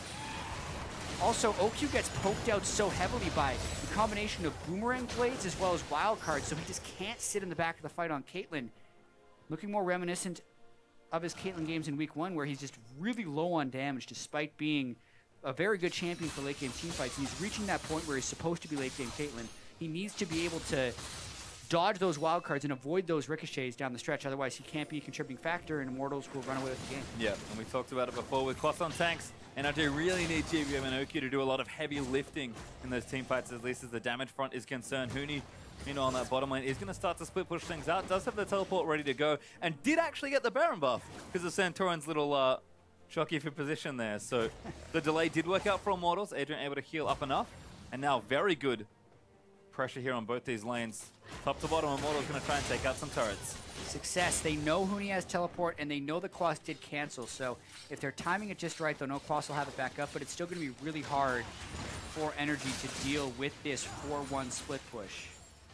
Also, O Q gets poked out so heavily by the combination of boomerang blades as well as wild cards, so he just can't sit in the back of the fight on Caitlyn. Looking more reminiscent of his Caitlyn games in week one, where he's just really low on damage despite being a very good champion for late game team fights. And he's reaching that point where he's supposed to be late game Caitlyn. He needs to be able to dodge those wild cards and avoid those ricochets down the stretch. Otherwise, he can't be a contributing factor, and Immortals will run away with the game. Yeah, and we talked about it before with Kloss on tanks. And I do really need G B M and O Q to do a lot of heavy lifting in those team fights, at least as the damage front is concerned. Huni, you know, on that bottom lane is going to start to split push things out. Does have the teleport ready to go, and did actually get the Baron buff because of Santorin's little uh, shocky for position there. So the delay did work out for Immortals. Adrian able to heal up enough, and now very good pressure here on both these lanes. Top to bottom, Immortals going to try and take out some turrets. Success. They know Huni has teleport, and they know the Kloss did cancel. So if they're timing it just right, they'll know Kloss will have it back up, but it's still going to be really hard for Energy to deal with this four one split push.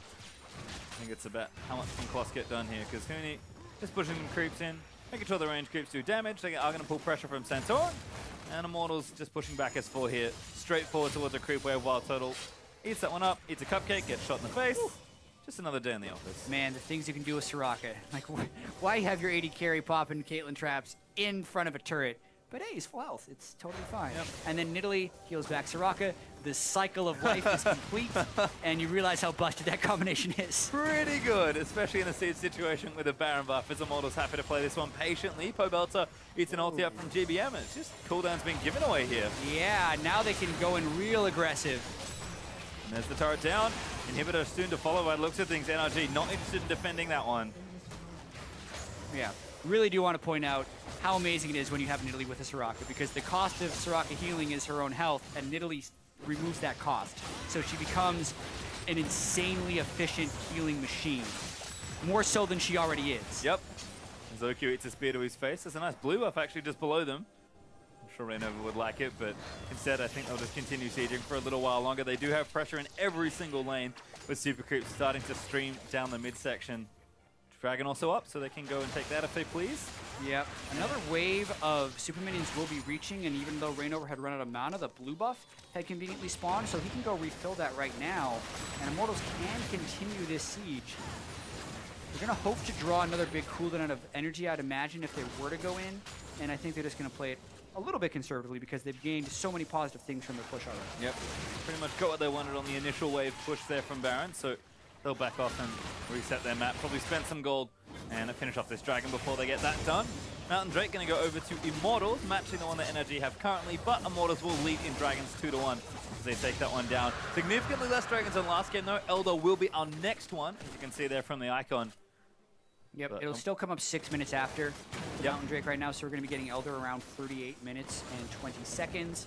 I think it's about how much can Kloss get done here, because Huni just pushing some creeps in, making sure the range creeps do damage. They are going to pull pressure from Santorin, and Immortals just pushing back S four here, straight forward towards a creep wave while Total eats that one up, eats a cupcake, gets shot in the face. Ooh. Just another day in the office. Man, the things you can do with Soraka. Like, wh why have your A D carry popping Caitlyn traps in front of a turret? But hey, he's full health. It's totally fine. Yep. And then Nidalee heals back Soraka. The cycle of life is complete, and you realize how busted that combination is. Pretty good, especially in a siege situation with a Baron buff. As Immortals happy to play this one patiently. Pobelter eats an ulti up from G B M, and it's just cooldown's being given away here. Yeah, now they can go in real aggressive. And there's the turret down. Inhibitor soon to follow by the looks of things. N R G not interested in defending that one. Yeah, really do want to point out how amazing it is when you have Nidalee with a Soraka, because the cost of Soraka healing is her own health, and Nidalee removes that cost. So she becomes an insanely efficient healing machine. More so than she already is. Yep. As O Q eats a spear to his face. There's a nice blue buff actually just below them. I'm sure Reignover would like it, but instead I think they'll just continue sieging for a little while longer. They do have pressure in every single lane, with Super Creeps starting to stream down the midsection. Dragon also up, so they can go and take that if they please. Yep. Another wave of super minions will be reaching, and even though Reignover had run out of mana, the blue buff had conveniently spawned, so he can go refill that right now, and Immortals can continue this siege. They're going to hope to draw another big cooldown out of energy, I'd imagine, if they were to go in, and I think they're just going to play it a little bit conservatively because they've gained so many positive things from their push already. Yep. Pretty much got what they wanted on the initial wave push there from Baron, so they'll back off and reset their map, probably spend some gold and finish off this Dragon before they get that done. Mountain Drake going to go over to Immortals, matching the one that N R G have currently, but Immortals will lead in Dragons two to one as they take that one down. Significantly less Dragons than last game though. Elder will be our next one, as you can see there from the icon. Yep, but, it'll um, still come up six minutes after the yep. Mountain Drake right now, so we're going to be getting Elder around thirty-eight minutes and twenty seconds.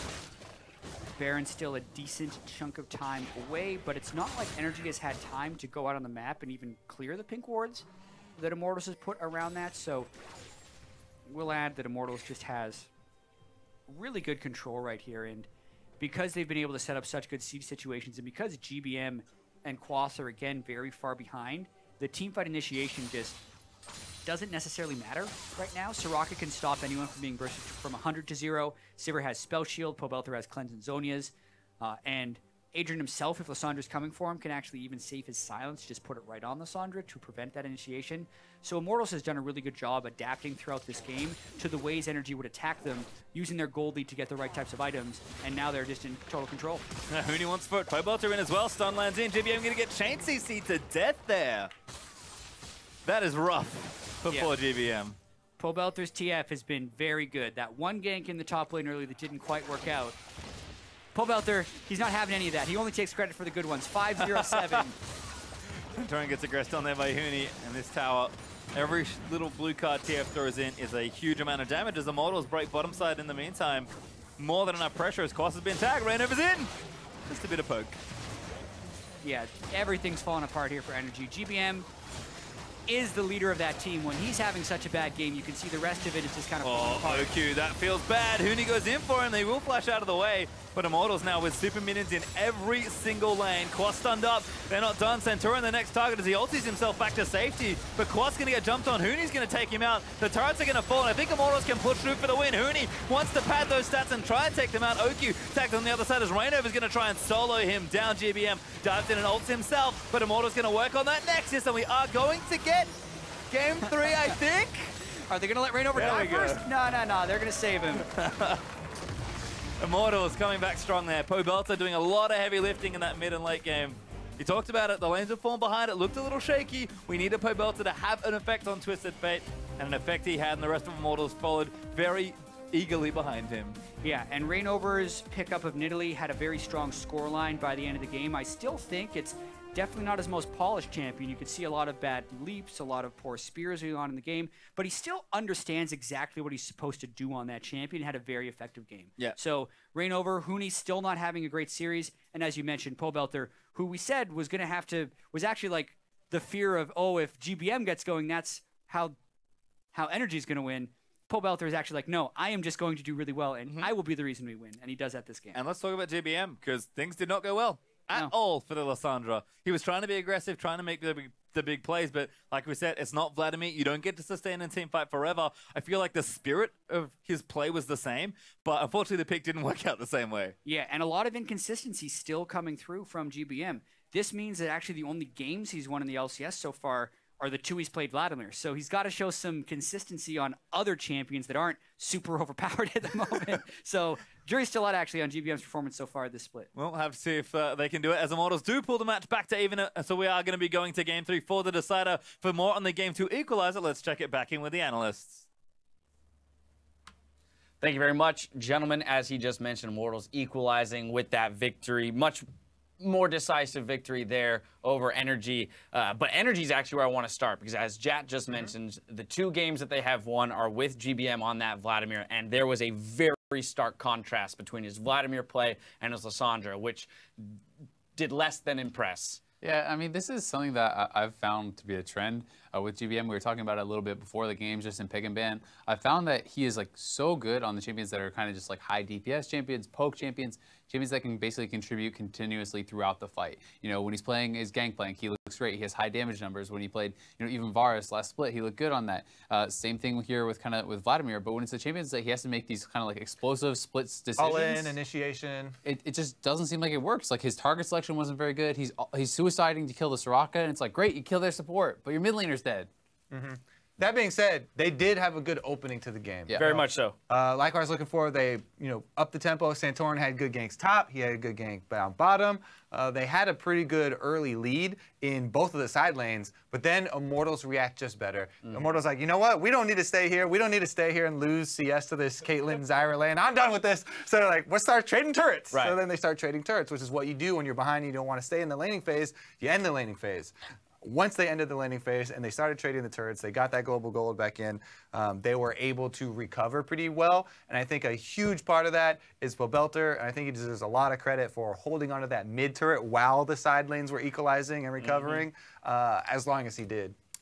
Baron's still a decent chunk of time away, but it's not like Energy has had time to go out on the map and even clear the pink wards that Immortals has put around that, so we'll add that Immortals just has really good control right here. And because they've been able to set up such good siege situations, and because G B M and Quas are, again, very far behind, the teamfight initiation just doesn't necessarily matter right now. Soraka can stop anyone from being bursted from one hundred to zero. Sivir has Spell Shield. Pobelter has Cleanse and Zhonya's. Uh, and Adrian himself, if Lyssandra's coming for him, can actually even save his silence, just put it right on Lysandra to prevent that initiation. So Immortals has done a really good job adapting throughout this game to the ways Energy would attack them, using their gold lead to get the right types of items, and now they're just in total control. Huni wants for it. Pobelter in as well. Stun lands in. G B M going to get Chain C C to death there. That is rough for Yeah. poor G B M. Pobelter's T F has been very good. That one gank in the top lane early that didn't quite work out. Pobelter, he's not having any of that. He only takes credit for the good ones. five zero seven. Torrent gets aggressed on there by Huni, and this tower, every little blue card T F throws in is a huge amount of damage as the Immortals break bottom side in the meantime. More than enough pressure as Quas has been tagged. Rainover's in. Just a bit of poke. Yeah, everything's falling apart here for Energy. G B M is the leader of that team. When he's having such a bad game, you can see the rest of it is just kind of falling Oh, apart. O Q, that feels bad. Huni goes in for him. They will flash out of the way. But Immortals now with super minions in every single lane. Quas stunned up. They're not done. Centurion the next target as he ultis himself back to safety. But Quas going to get jumped on. Huni's going to take him out. The turrets are going to fall. And I think Immortals can push through for the win. Huni wants to pad those stats and try and take them out. O Q tagged on the other side as Rainover is going to try and solo him down. G B M dives in and ults himself. But Immortals going to work on that Nexus. And we are going to get game three, I think. Are they going to let Rainover There die we go. first? No, no, no. They're going to save him. Immortals coming back strong there. Pobelter doing a lot of heavy lifting in that mid and late game. You talked about it. The lanes have fallen behind. It looked a little shaky. We needed Pobelter to have an effect on Twisted Fate, and an effect he had, and the rest of Immortals followed very eagerly behind him. Yeah, and Rainover's pickup of Nidalee had a very strong scoreline by the end of the game. I still think it's definitely not his most polished champion. You could see a lot of bad leaps, a lot of poor spears early on in the game, but he still understands exactly what he's supposed to do on that champion. Had a very effective game. Yeah. So Rainover, Huni still not having a great series, and as you mentioned, Pobelter, who we said was going to have to, was actually like the fear of, oh, if G B M gets going, that's how how Energy's going to win. Pobelter is actually like, no, I am just going to do really well, and Mm-hmm. I will be the reason we win, and he does that this game. And let's talk about G B M, because things did not go well at No. all for the Lysandra. He was trying to be aggressive, trying to make the big, the big plays, but like we said, it's not Vladimir. You don't get to sustain a team fight forever. I feel like the spirit of his play was the same, but unfortunately the pick didn't work out the same way. Yeah, and a lot of inconsistency still coming through from G B M. This means that actually the only games he's won in the L C S so far are the two he's played Vladimir. So he's got to show some consistency on other champions that aren't super overpowered at the moment. So jury's still out actually on G B M's performance so far this split. We'll have to see if uh, they can do it as Immortals do pull the match back to even. Uh, so we are going to be going to game three for the decider. For more on the game two equalizer, let's check it back in with the analysts. Thank you very much, gentlemen. As he just mentioned, Immortals equalizing with that victory. Much more decisive victory there over Energy. Uh, but Energy is actually where I want to start, because as Jat just mentioned, the two games that they have won are with G B M on that Vladimir, and there was a very stark contrast between his Vladimir play and his Lysandra, which did less than impress. Yeah, I mean, this is something that I- I've found to be a trend uh, with G B M. We were talking about it a little bit before the games, just in pick and ban. I found that he is like so good on the champions that are kind of just like high D P S champions, poke champions, champions that can basically contribute continuously throughout the fight. You know, when he's playing his Gangplank, he looks great. He has high damage numbers. When he played, you know, even Varus last split, he looked good on that. Uh, same thing here with kind of with Vladimir. But when it's the champions that he has to make these kind of like explosive splits decisions. All in, initiation. It, it just doesn't seem like it works. Like his target selection wasn't very good. He's he's suiciding to kill the Soraka, and it's like, great, you kill their support, but your mid laner's dead. Mm-hmm. That being said, they did have a good opening to the game. Yeah. Very much so. Uh, like I was looking for, they you know up the tempo. Santorin had good ganks top. He had a good gank down bottom. Uh, they had a pretty good early lead in both of the side lanes, but then Immortals react just better. Mm. Immortals like, you know what? We don't need to stay here. We don't need to stay here and lose C S to this Caitlyn Zyra lane. I'm done with this. So they're like, let's start trading turrets. Right. So then they start trading turrets, which is what you do when you're behind and you don't want to stay in the laning phase. You end the laning phase. Once they ended the laning phase and they started trading the turrets, they got that global gold back in, um, they were able to recover pretty well. And I think a huge part of that is Pobelter, and I think he deserves a lot of credit for holding onto that mid turret while the side lanes were equalizing and recovering, mm-hmm. uh, as long as he did.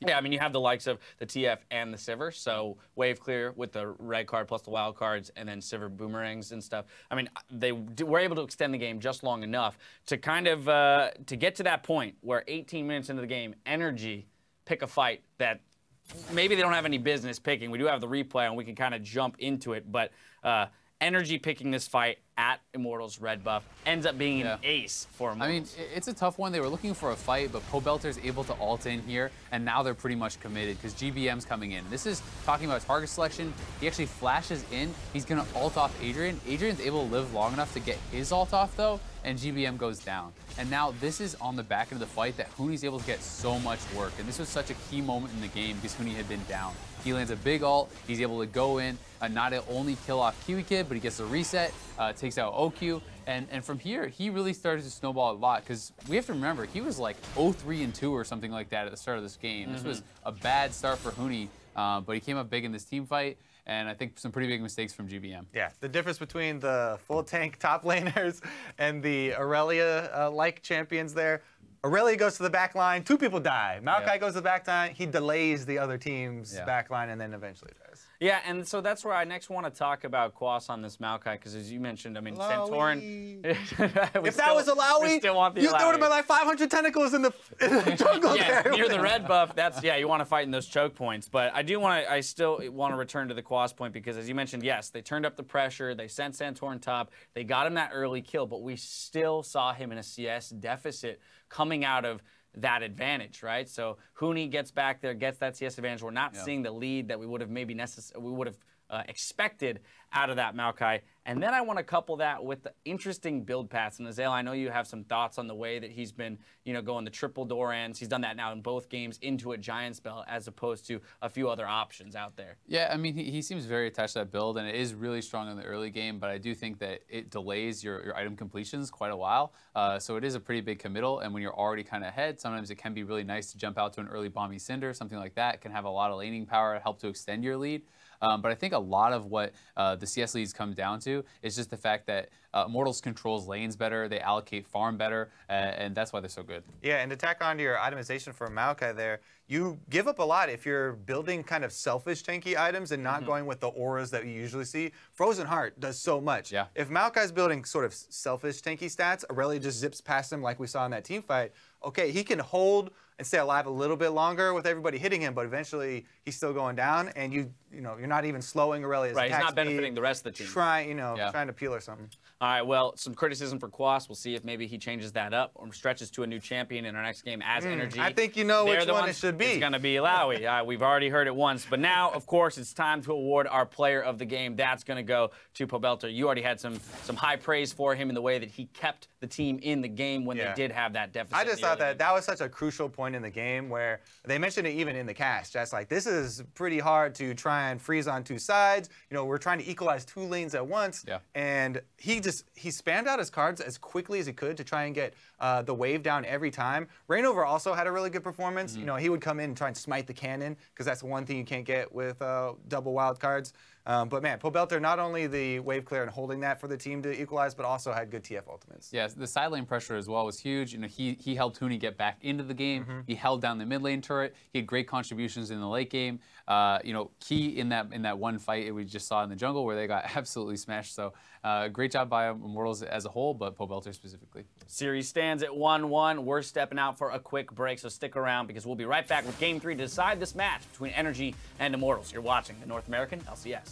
Yeah, I mean, you have the likes of the T F and the Sivir, so Wave Clear with the red card plus the wild cards, and then Sivir boomerangs and stuff. I mean, they d- were able to extend the game just long enough to kind of, uh, to get to that point where eighteen minutes into the game, Energy pick a fight that maybe they don't have any business picking. We do have the replay, and we can kind of jump into it, but uh, Energy picking this fight at Immortals red buff ends up being Yeah. an ace for Immortals. I mean, i- it's a tough one. They were looking for a fight, but Pobelter's able to ult in here, and now they're pretty much committed because G B M's coming in. This is talking about target selection. He actually flashes in. He's going to ult off Adrian. Adrian's able to live long enough to get his ult off, though, and G B M goes down. And now this is on the back end of the fight that Huni's able to get so much work, and this was such a key moment in the game because Huni had been down. He lands a big ult. He's able to go in, uh, not only kill off Kiwi Kid, but he gets a reset, uh, takes out O Q. And, and from here, he really started to snowball a lot because we have to remember, he was like oh three and two or something like that at the start of this game. Mm-hmm. This was a bad start for Huni, uh, but he came up big in this team fight. And I think some pretty big mistakes from G B M. Yeah, the difference between the full tank top laners and the Aurelia-like uh, champions there. Aurelia goes to the back line, two people die. Maokai Yeah. goes to the back line, he delays the other team's Yeah. back line and then eventually dies. Yeah, and so that's where I next want to talk about Quas on this Maokai, because as you mentioned, I mean, Santorin. If that was Alawi, we still want the you, there would have Alawi. been like five hundred tentacles in the, in the jungle Yeah, there. near the red buff, that's, yeah, you want to fight in those choke points. But I do want to, I still want to return to the Quas point because, as you mentioned, yes, they turned up the pressure, they sent Santorin top, they got him that early kill, but we still saw him in a C S deficit coming out of that advantage, right? So Huni gets back there, gets that C S advantage. We're not Yeah. seeing seeing the lead that we would have maybe necess- we would have uh, expected out of that Maokai. And then I want to couple that with the interesting build paths. And Azael, I know you have some thoughts on the way that he's been, you know, going the triple Dorans. He's done that now in both games into a giant spell as opposed to a few other options out there. Yeah, I mean, he, he seems very attached to that build, and it is really strong in the early game, but I do think that it delays your, your item completions quite a while. Uh, so it is a pretty big committal, and when you're already kind of ahead, sometimes it can be really nice to jump out to an early Bomby Cinder, something like that. It can have a lot of laning power, help to extend your lead. Um, but I think a lot of what uh, the C S leads come down to is just the fact that uh, Immortals controls lanes better, they allocate farm better, uh, and that's why they're so good. Yeah, and to tack on to your itemization for Maokai there, you give up a lot if you're building kind of selfish tanky items and not Mm-hmm. going with the auras that you usually see. Frozen Heart does so much. Yeah. If Maokai's building sort of selfish tanky stats, Aurelia just zips past him like we saw in that team fight. Okay, he can hold and stay alive a little bit longer with everybody hitting him, but eventually he's still going down, and you you know you're not even slowing Aurelia's Right, he's attack not benefiting speed, the rest of the team. Trying you know Yeah. trying to peel or something. All right, well, some criticism for Quas. We'll see if maybe he changes that up or stretches to a new champion in our next game as Energy. I think you know They're which the one ones- it should be. It's going to be Alawi. Uh, we've already heard it once. But now, of course, it's time to award our player of the game. That's going to go to Pobelter. You already had some some high praise for him in the way that he kept the team in the game when Yeah. they did have that deficit. I in just the thought early that game. that was such a crucial point in the game where they mentioned it even in the cast. Just like, this is pretty hard to try and freeze on two sides. You know, we're trying to equalize two lanes at once. Yeah. And he just, he spammed out his cards as quickly as he could to try and get uh, the wave down every time. Reignover also had a really good performance. Mm-hmm. You know, he would come in and try and smite the cannon because that's one thing you can't get with uh, double wild cards. Um, but man, Pobelter, not only the wave clear and holding that for the team to equalize, but also had good T F ultimates. Yeah, the side lane pressure as well was huge. You know, he he helped Huni get back into the game. Mm-hmm. He held down the mid lane turret. He had great contributions in the late game. Uh, you know, key in that in that one fight we just saw in the jungle where they got absolutely smashed. So uh, great job by Immortals as a whole, but Pobelter specifically. Series stands at one one. We're stepping out for a quick break, so stick around because we'll be right back with Game three to decide this match between Energy and Immortals. You're watching the North American L C S.